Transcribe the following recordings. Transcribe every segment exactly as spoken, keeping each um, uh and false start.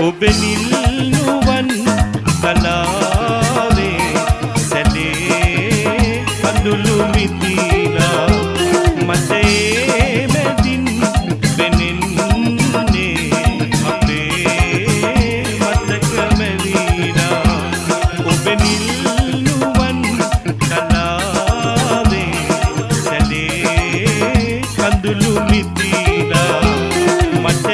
ඔබෙනිල්නුවන් කලාවේ සැලේ කඳුළු මිදිලා මට ඒ මැදින් වෙනෙන්නේ අපේ මතක මැවිලා ඔබෙනිල්නුවන් කලාවේ සැලේ කඳුළු මිදිලා මට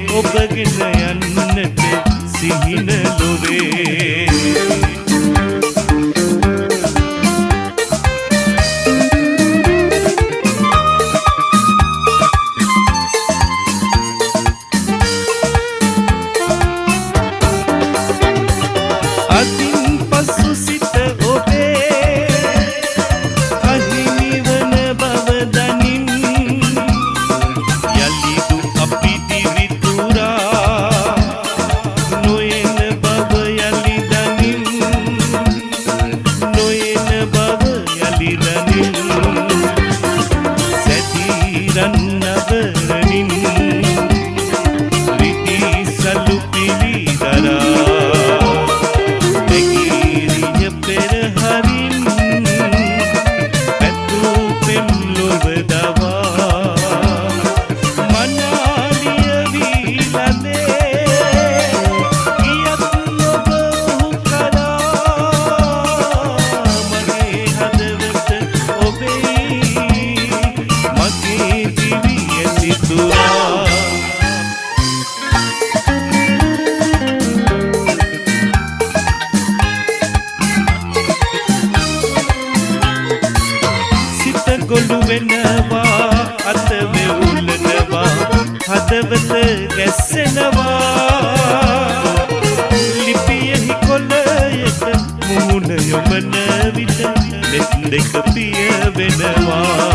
ඔබගෙන යන්නට සිහින ලොවේ ගැස්සෙනවා ලිපියෙහි කොළයට මුහුණ යොමන විට ලෙස් දෙක පිය වෙනවා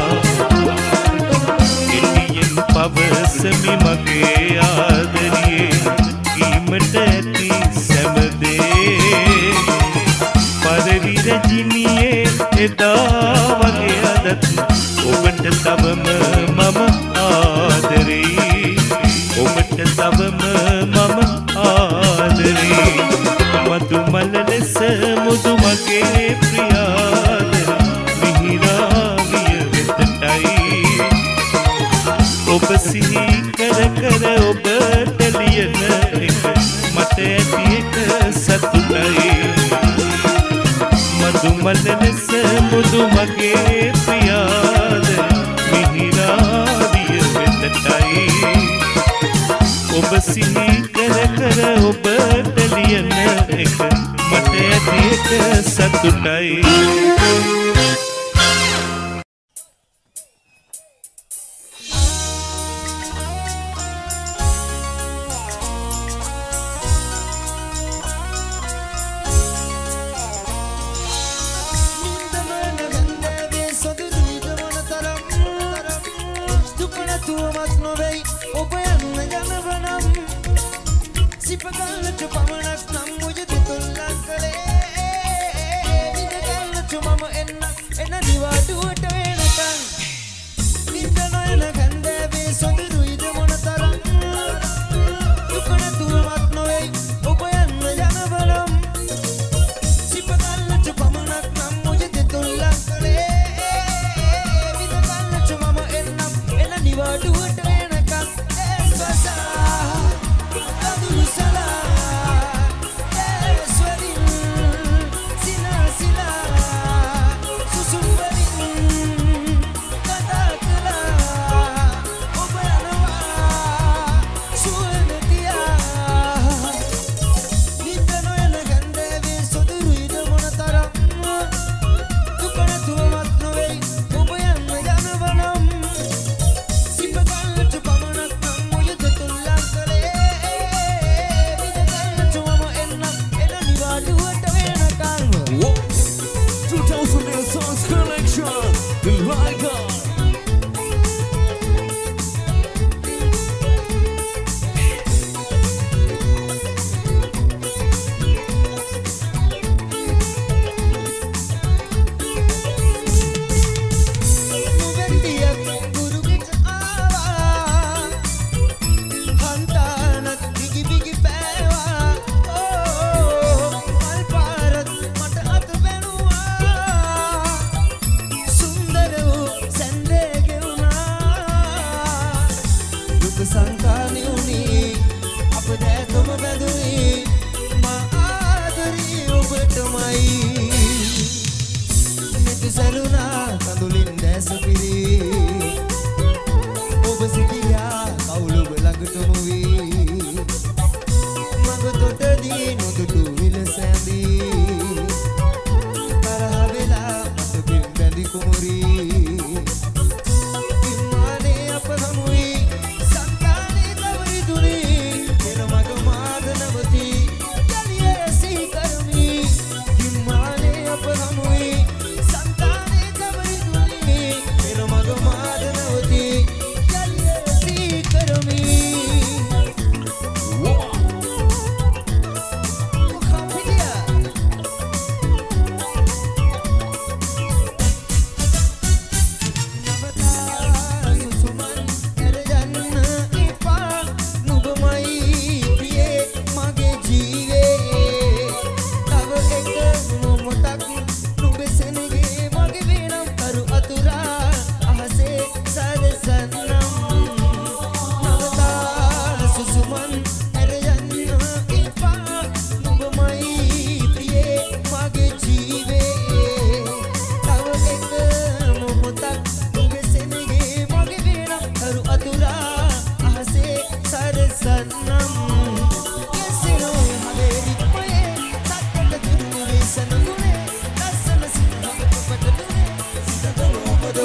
එළියෙන් පවසමි මගේ ආදරියේ කීමට ඇති සැමදේ පරවි රජිනියේ එදා වගේ අදත් ඔබට තවම මම ආදරේ ඔබට තවම මම ආදරේ මధుමල ලෙස මුදු මගේ ප්‍රියාදර මිහිරාවිය වෙතටයි ඔබ සිහි කර කර ඔබට ලියන එක මට ඇති එක සතුටයි මధుමල ලෙස මුදු මගේ ප්‍රියාදර මිහිරාවිය වෙතටයි ඔබ සිහි කර කර ඔබට ලියන එක මට ඇති එක සතුටයි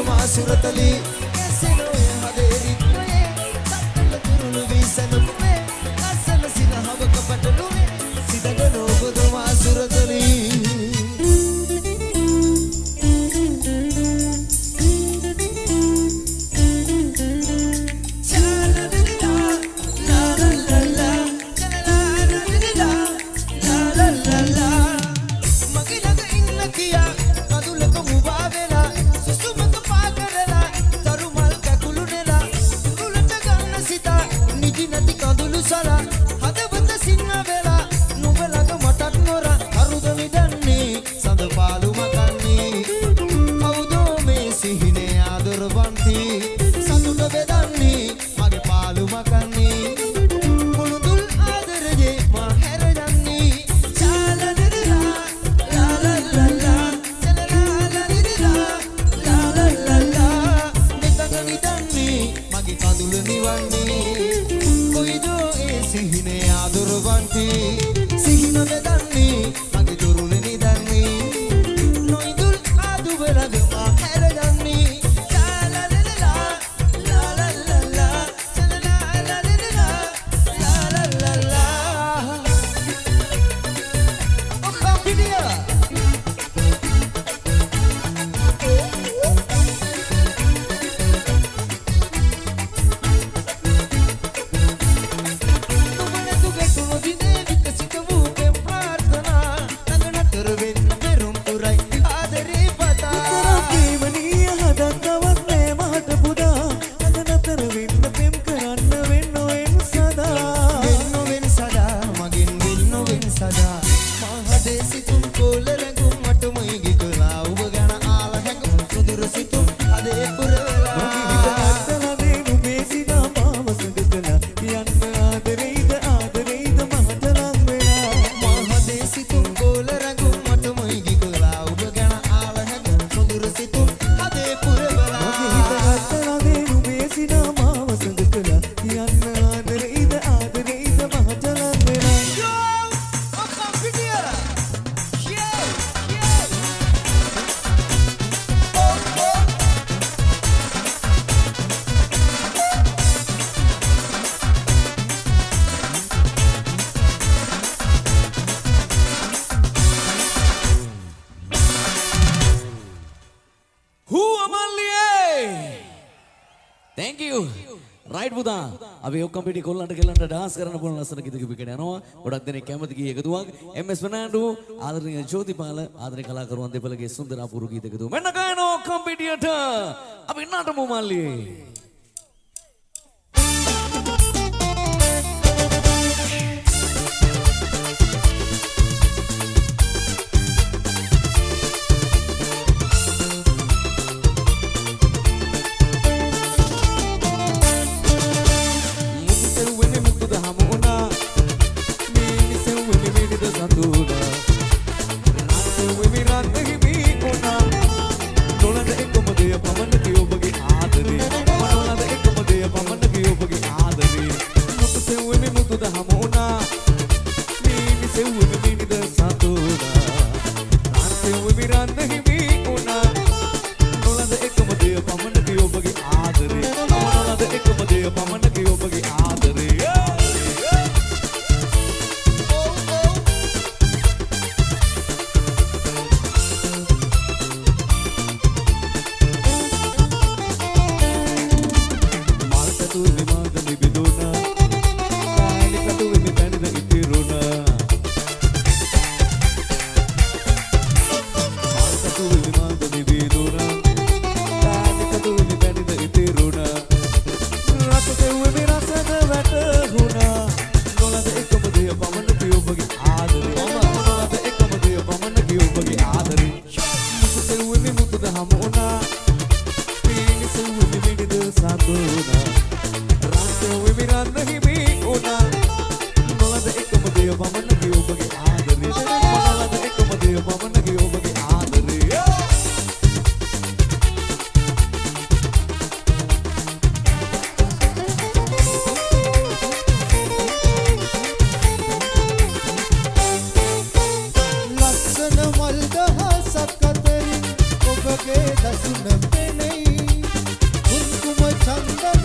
सुरतली कैसे नो हदेरी तुए तत्ल तुरु विसन में කඳුළු සලා හදවත සින්න වෙලා නුඹ ළඟ මටත් නොර අරුද විදන්නේ සඳ පාලු මකන්නේ කවුදෝ මේ සිහිනේ ආදරවන්ති සතුට බෙදන්නේ මගේ පාලු මකන්නේ මුළුදුල් ආදරයේ මා හැර යන්නේ චාලදරලා ලා ලා ලා ලා චලලා ලා දිරලා ලා ලා ලා ලා මෙතන විදන්නේ මගේ කඳුළු නිවන්නේ කොයිදෝ ඒ සිහිනේ ආදරවන්ති සිහින බෙදන්නේ මගේ දුරුල නිදන්නේ නොයිදුල් ආදු වෙලග මා හැර යන්නේ චාලදරලා ලා ලා ලා ලා චලලා ලා දිරලා ලා ලා ලා ලා ඔක්කොම පිටියා අපි ඔක්කොම පිටි කොල්ලන්ට කෙල්ලන්ට ඩාන්ස් කරන්න පුළුවන් ලස්සන ගීත කිපිකට යනවා. ගොඩක් දෙනෙක් කැමති ගී එකතුවක්. එම් එස් ෆර්නෑන්ඩෝ ආදරණීය ජෝතිපාල ආදරණීය කලාකරුවන් දෙපළගේ සුන්දර අපූර්ව ගීත එකතුව. මෙන්න ගායනා ඔක්කොම පිටියට අපි නටමු මල්ලියේ.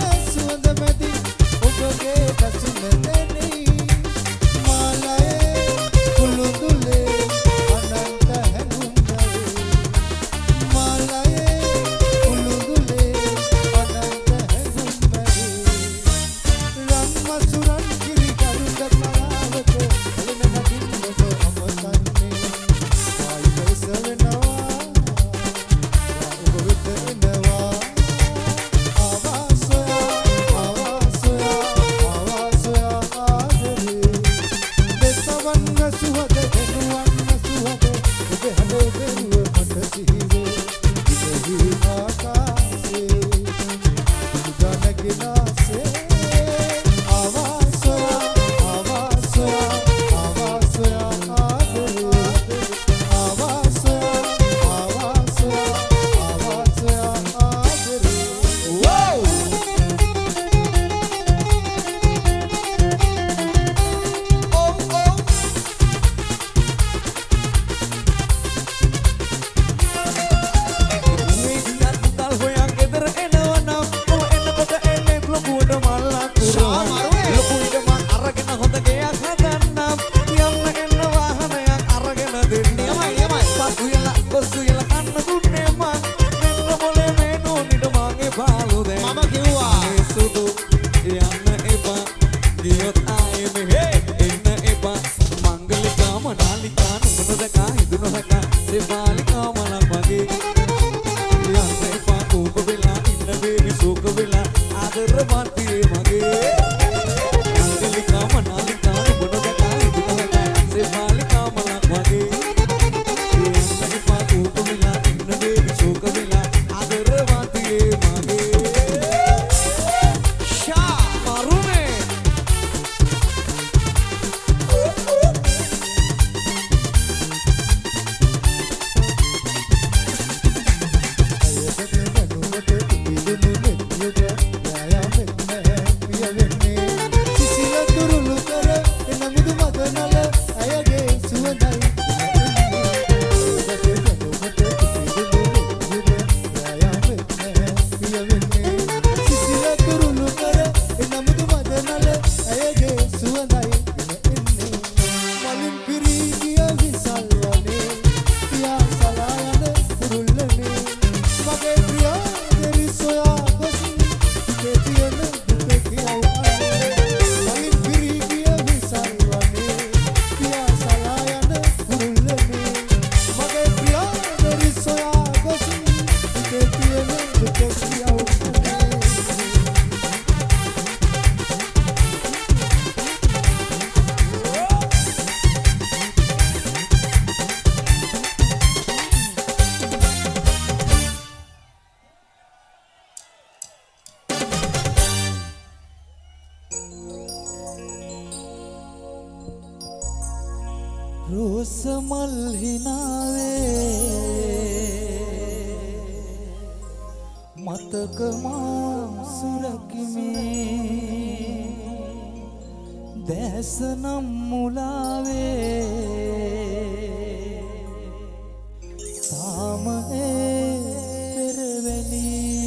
Malay වුණත් ආයේ මෙහෙ එන්න එපා මංගලිකා මනාලිකා නුඹනදකා හිදුනහකා සෙපාලිකා මලක් වගේ යන්න එපා කෝප වෙලා ඉන්න බේබි සෝක වෙලා ආදරවන්තියේ මගේ මංගලිකා මනාලිකා නුඹනදකා හිදුනහකා සෙපාලිකා මලක් වගේ යන්න එපා කෝප වෙලා ඉන්න බේබි සෝක වෙලා ආදරවන්තියේ මගේ රෝසමල් හිනාවේ මතක මා සුරකිමේ දැසනම් මුලාවේ තාම ඒ පෙරවැනි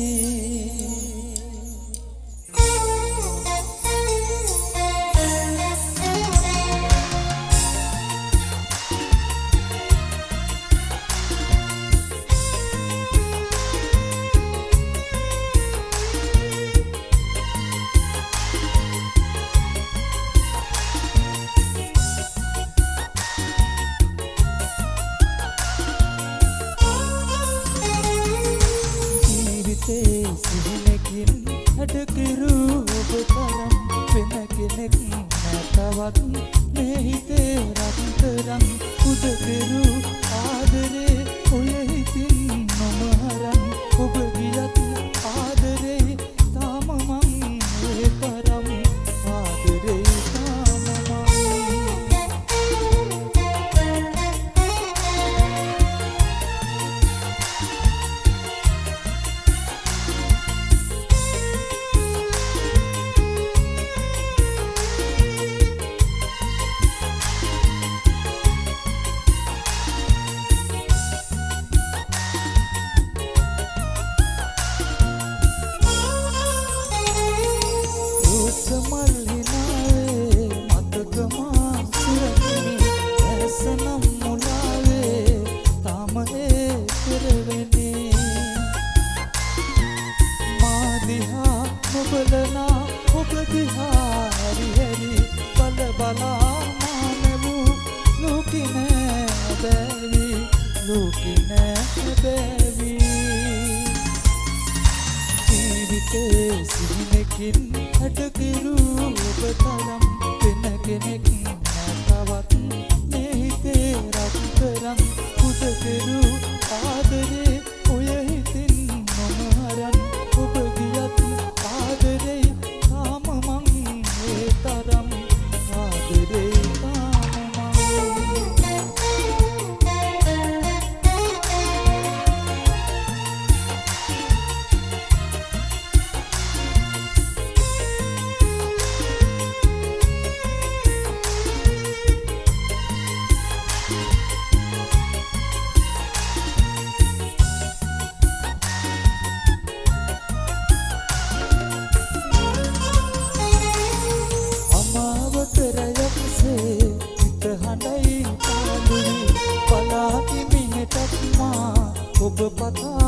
ඔබ පතා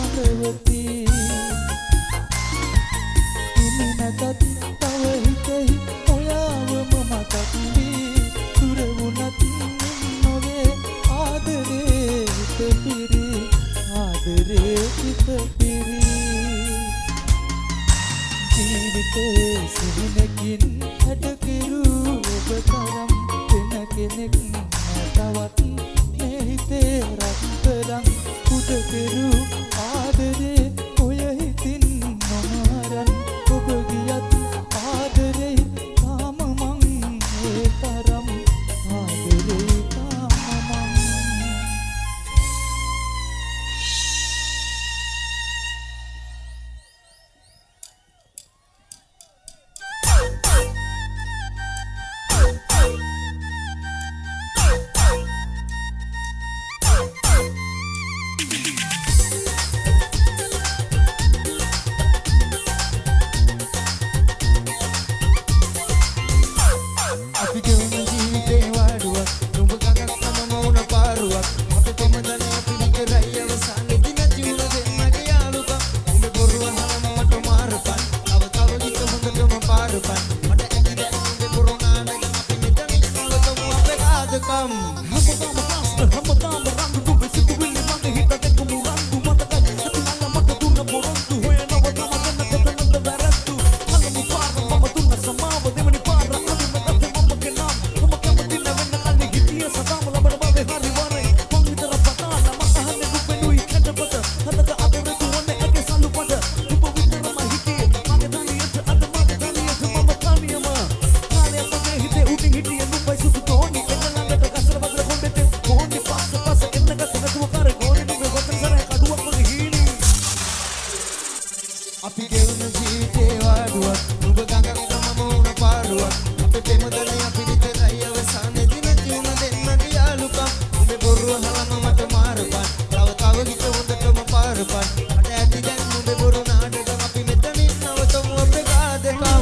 සඳවති ඉන්නේ නැතත් තව හිතෙහි ඔයා Ram. Hamba master, hamba tamba randu tu besi tu willi mane hita dekku murandu mata kan hati nanga mata tunna borandu hoya nawa nama kanna kata nanda varandu nanga mu para mama tunna samawa devani para adu mata mama ke naam mama kama dinna venna kalli gitiya sadama labada bave hari ware pangitara patala mata hanne du penui kada pata hadaka adere tu wanne age salu pada upa vitara ma hiti mage daniyata ad mage daniyata mama kaniyama kale apage hite uti hiti endu pai suku toni engalangata kasara badra kondete kondi passa passa ennaga tenatuwa kare gori nuge gotan sara kaduwa mage hini අපි ගෙවන ජීවිතේ වාඩුවක් නුඹ ගඟක් තම මොන පාඩුවක් අපේ ප්‍රේමදලේ අපි විතරයි අවසානයේදී නැති වුණ දෙන්නගේ යාළුකම් උඹේ බොරුව හලම මට මාරපන් තව තව හිත හොඳටම පාරපන් මට ඇති දැන් උඹේ බොරු නාටකම් අපි මෙතනින් නවතමු අපේ කාදකම්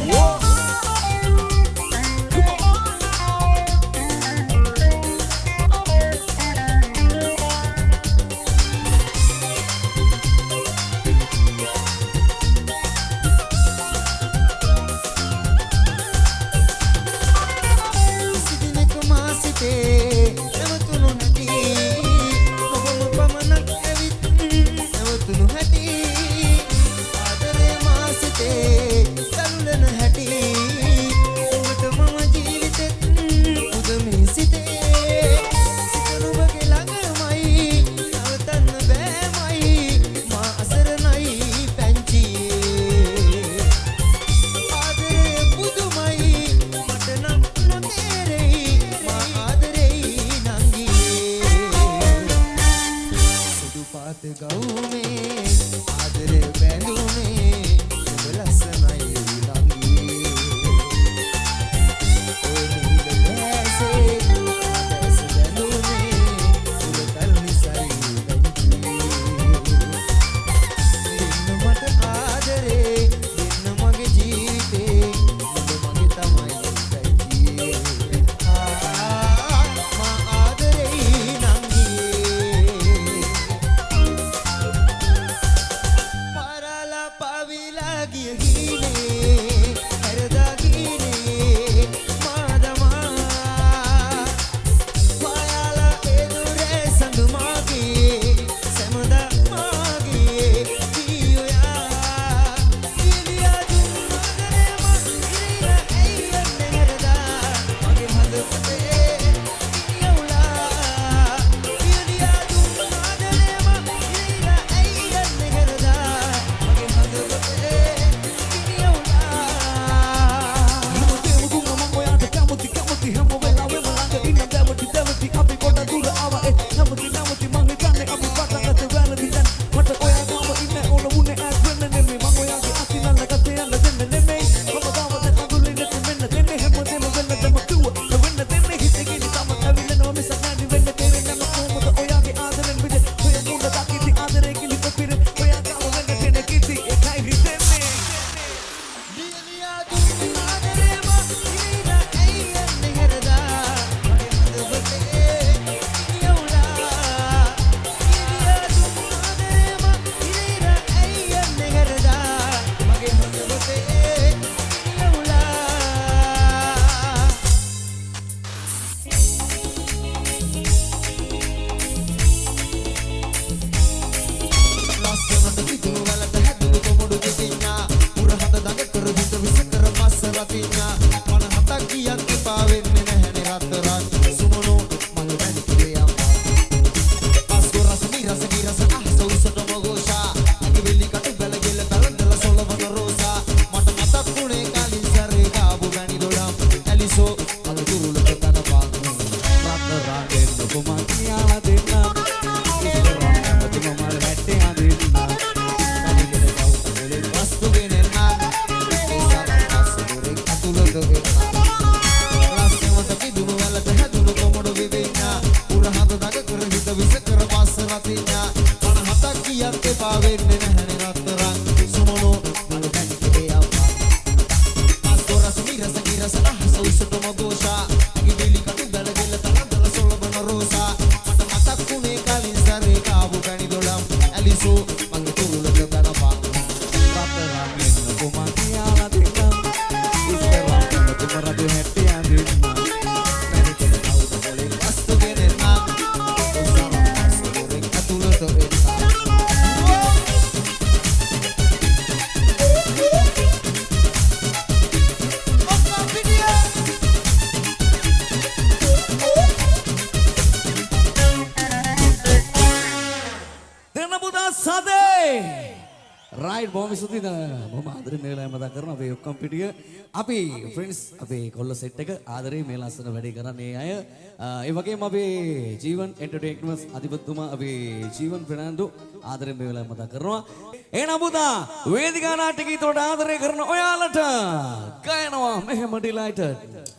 right බොහොම ස්තුතියි බොහොම ආදරෙන් මේලා මතක් කරන අපේ ඔක්කොම පිටිය අපි ෆ්‍රෙන්ඩ්ස් අපේ කොල්ල සෙට් එක ආදරේ මේ ලස්සන වැඩේ කරන්නේ අය ඒ වගේම අපේ ජීවන් එන්ටර්ටේන්මන්ට්ස් අධිපතිතුමා අපේ ජීවන් ෆර්නෑන්ඩෝ ආදරෙන් මේ වෙලාව මතක් කරනවා එහෙනම් පුතා වේදිකා නාට්‍ය ගීතවලට ආදරය කරන ඔයාලට ගයනවා මෙහෙම ඩිලයිටඩ්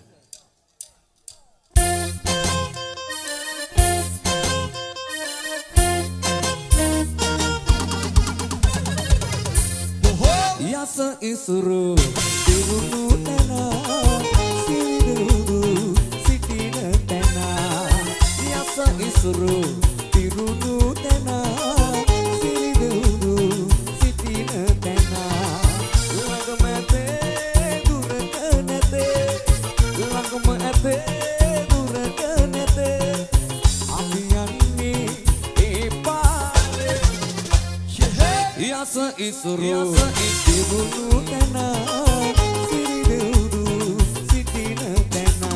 Yasa isuru dirunu tena sirudu sitina tena Yasa isuru dirunu tena sirudu sitina tena Lagamate durakanate Lagamate durakanate Abiyanni epale Yasa isuru Yasa dirunu tena siridudu sitina tena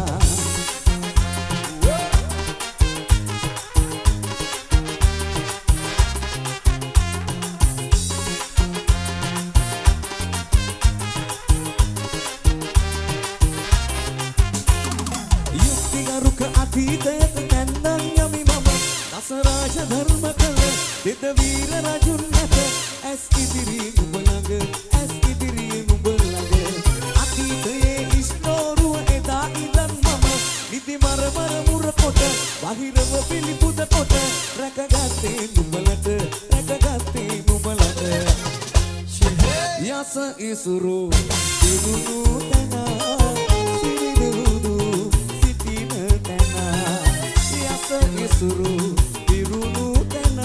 යුක්තිගරුක අතීතයට නැන්දන් යමි මම දසරාජ ධර්ම කළ දෙද වීර රජුන් නැත ඇස් ඉදිරි නුඹ ළඟ ඇස් ඉදිරි නුඹ ළඟ අතීතයේ ඉස්නෝරුව එදා ඉඳන් මම නිදි මර මර මුර කොට බහිරව පිළිපුද කොට රැකගත්තේ නුඹලට රැකගත්තේ නුඹලට යස ඉසුරු දිනුනු තන සිරිදුදු සිටින තන යස ඉසුරු දිනුනු තන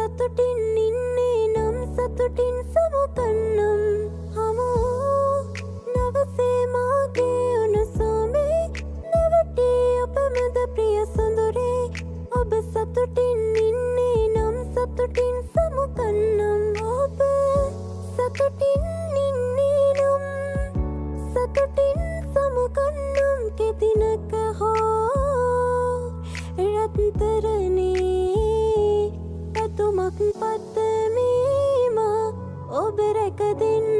සතුටින් ඉන්නේ නම් සතුටින් සමුකන්නම් හමෝ නවසේ මාගේ උණුසුමේ නැවටී ඔබ මැද ප්‍රිය සොඳුරේ ඔබ සතුටින් ඉන්නේ නම් සතුටින් සමුකන්නම් ඔබ සතුටින් ඉන්නේ නම් සතුටින් සමුකන්නම් කෙදිනක හෝ රත්තරනේ පැතුමක් පත්තමීම ඔබ රැක දෙන්න